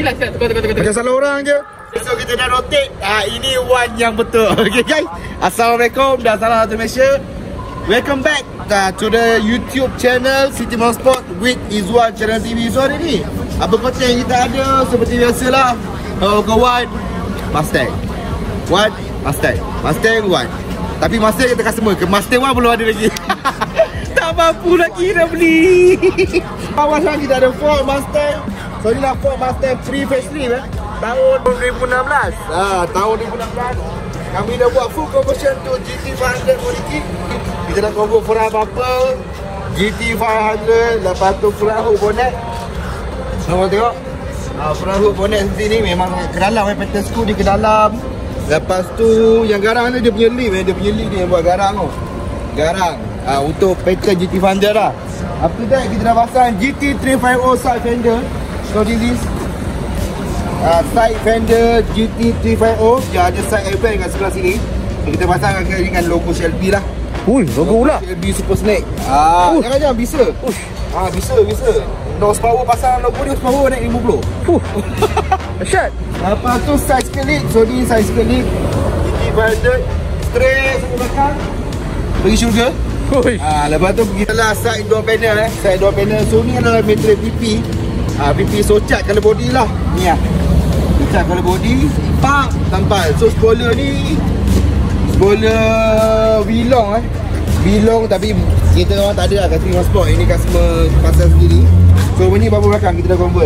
Sila tukar. Macam salah orang je. So kita dah rotate. Ini one yang betul. Okay guys. Assalamualaikum dan salam satu Malaysia. Welcome back to the YouTube channel City Motorsport with Izwan Channel TV. So hari ni apa konten kita ada seperti biasalah. Kawan Mustang One Mustang One. Tapi Mustang kita customer ke Mustang One belum ada lagi. Tak mampu lagi nak beli. Awas lagi kita ada Ford Mustang. So ni lah Ford Mustang pre-facelift tahun 2016. Tahun 2016 kami dah buat full conversion to GT500 body kit. Kita dah convert front bumper GT500. Lepas tu front hood bonnet. Nampak tengok front hood bonnet sini ni memang ke dalam pattern screw dia ke dalam. Lepas tu yang garang ni dia punya lip dia punya lip ni yang buat garang tu. Garang untuk pattern GT500 lah. After that kita dah pasang GT350 side fender. So this is side fender GT350 yang ada side airbag kat sebelah sini. Kita pasang dengan logo Shelby lah. Ui, logo pula. Shelby Super Snake. Jangan bisa. Bisa. Horsepower pasang logo dia, horsepower naik 50. Dahsyat. Lepas tu side skirt. So ni side skirt GT500 straight sampai belakang. Pergi syurga. Lepas tu kita lah side door panel Side door panel. So ni adalah material PP. PP socat color body lah. Ni lah socat color body. Pak tampal. So spoiler ni spoiler Wilong Wilong tapi kita orang tak ada lah kat City Motorsport. Ini customer pasang sendiri. So ni bumper belakang kita dah convert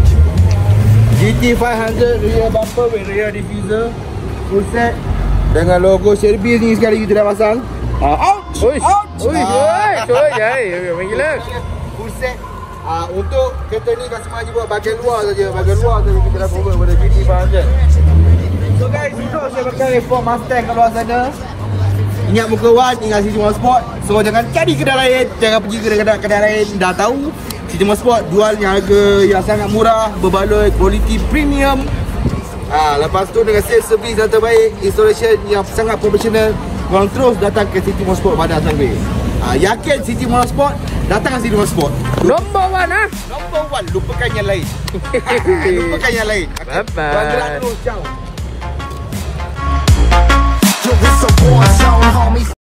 GT500 rear bumper with rear diffuser full set dengan logo Shelby ni sekali kita dah pasang. Ouch! Gila. Full set. Untuk kereta ni customer hanya buat bahagian luar saja. Bahagian luar saja kita dah convert pada GT500. So guys, untuk saya pakai Ford Mustang kat luar sana. Ingat muka Wan, ingat City Motorsport. So jangan cari kedai lain, jangan pergi ke kedai lain. Dah tahu City Motorsport jual yang harga yang sangat murah, berbaloi quality premium. Lepas tu dengan sales service yang terbaik, installation yang sangat profesional. Korang terus datang ke City Motorsport pada Sunway. Yakin City Motorsport, datang ke City Motorsport. Number one Number one, lupakan yang lain. Lupakan yang lain. Bye bye. Tuan gerak terus, ciao. Yo, it's a war zone, homie.